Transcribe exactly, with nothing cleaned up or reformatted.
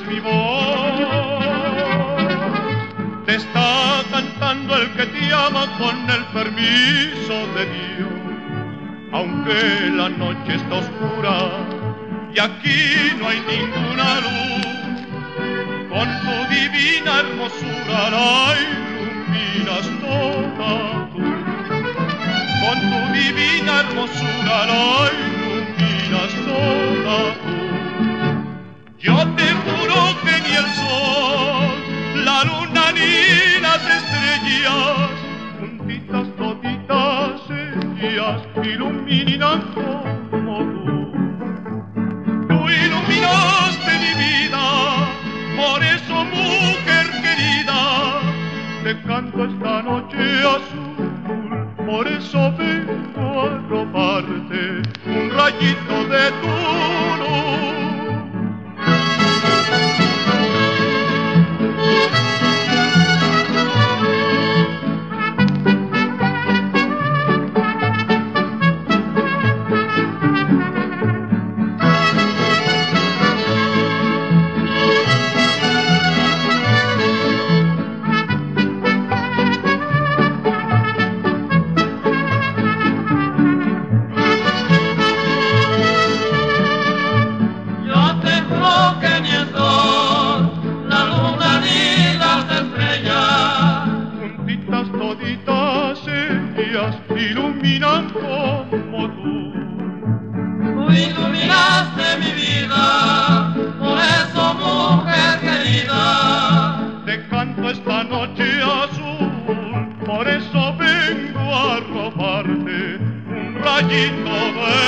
mi voz. Te está cantando el que te ama con el permiso de Dios. Aunque la noche está oscura y aquí no hay ninguna luz, con tu divina hermosura la iluminas toda tú. Con tu divina hermosura la iluminas toda tú. Yo te juro que ni el sol, la luna ni las estrellas, juntitas toditas ellas iluminan como tú. Tú iluminaste mi vida, por eso mujer querida, te canto esta noche azul, por eso vengo a robarte un rayito de tu luz. Toditas ellas iluminan como tú. Tú iluminaste mi vida, por eso mujer querida, te canto esta noche azul, por eso vengo a robarte un rayito de